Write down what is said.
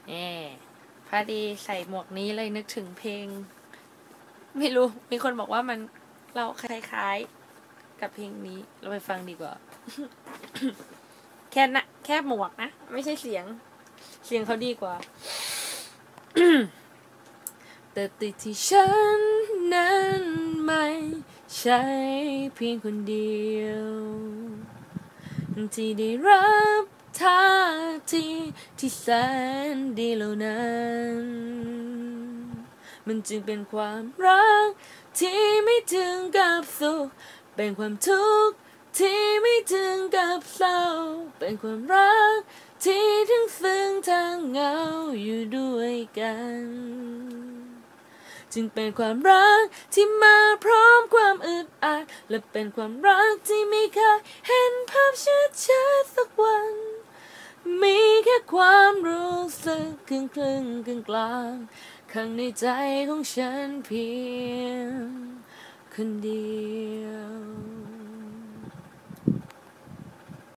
แหมพอดีใส่หมวกนี้เลยนึกถึงเพลงไม่รู้มีคนบอกว่ามันเราคล้ายๆกับเพลงนี้เราไปฟังดีกว่าแค่หมวกนะไม่ใช่เสียงเขาดีกว่าแต่ติดที่ฉันนั้นไม่ใช่เพียงคนเดียวที่ได้รับท่าทีที่แสนดีเหล่านั้นมันจึงเป็นความรักที่ไม่ถึงกับสุขเป็นความทุกข์ที่ไม่ถึงกับเศร้าเป็นความรักที่ทั้งซึ้งทั้งเหงาอยู่ด้วยกันจึงเป็นความรักที่มาพร้อมความอึดอัดและเป็นความรักที่ไม่เคยเห็นภาพชัดๆสักวันมีแค่ความรู้สึกครึ่งกลางข้างในใจของฉันเพียงคนเดียว